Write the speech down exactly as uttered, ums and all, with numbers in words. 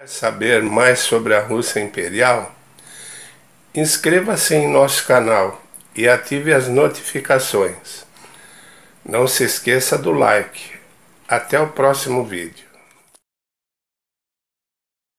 Saber mais sobre a Rússia Imperial? Inscreva-se em nosso canal e ative as notificações. Não se esqueça do like. Até o próximo vídeo.